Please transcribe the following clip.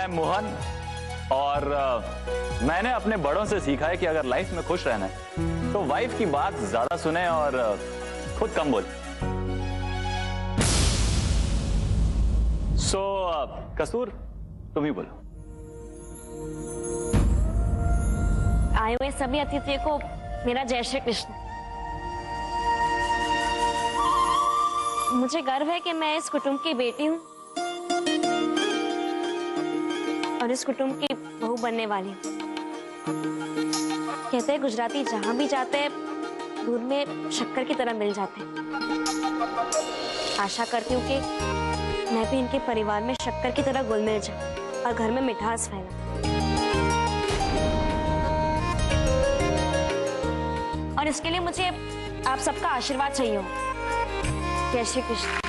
मैं मोहन और मैंने अपने बड़ों से सीखा है कि अगर लाइफ में खुश रहना है तो वाइफ की बात ज्यादा सुने और खुद कम बोले। सो कसूर तुम ही बोलो। आए हुए सभी अतिथियों को मेरा जय श्री कृष्ण। मुझे गर्व है कि मैं इस कुटुंब की बेटी हूँ और इस कुटुंब की बहू बनने वाली हूँ। कहते हैं गुजराती जहां भी जाते हैं दूध में शक्कर की तरह मिल जाते हैं। आशा करती हूँ कि मैं भी इनके परिवार में शक्कर की तरह घुल मिल जाऊं और घर में मिठास फैलाऊं। और इसके लिए मुझे आप सबका आशीर्वाद चाहिए हो। जय श्री कृष्ण।